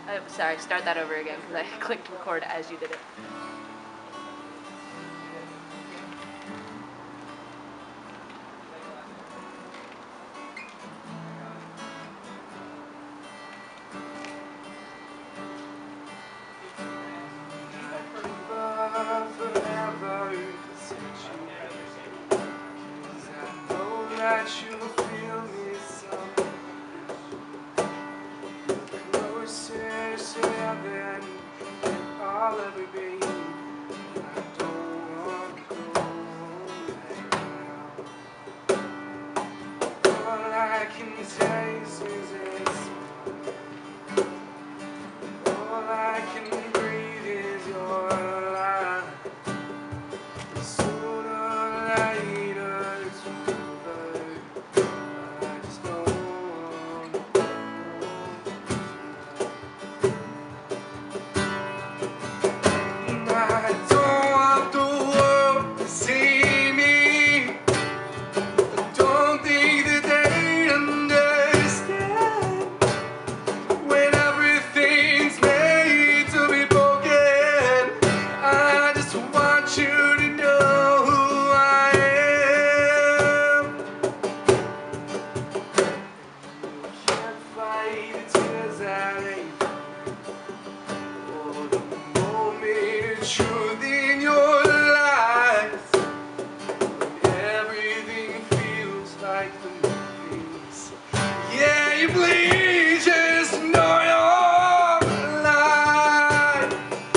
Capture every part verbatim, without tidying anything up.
Oh, sorry, start that over again because I clicked record as you did it. That you feel me so closer to heaven than I'll ever be. I don't want to go right now. All I can taste is this. All I can breathe is your light. Sooner or later it's over. I just don't want to go. And I don't want the world to see me. I don't think that they understand when everything's made to be broken. I just want you to know who I am. You can't fight the tears that ain't or the moment of truth in your life. When everything feels like the movies. Yeah, you please just know you're alive.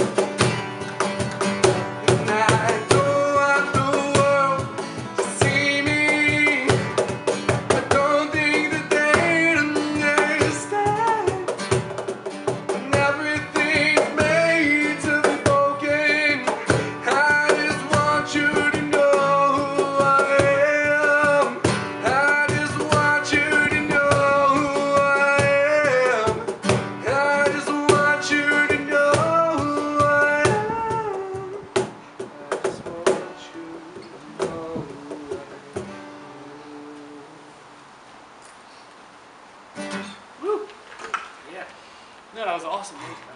And I don't want the world to see me. I don't think that they understand when everything's made to be broken. I just want you to know who I am. I just want you to know who I am. I just want you to know who I am. I just want you to know who I am. Woo! Yeah. No, that was awesome, man.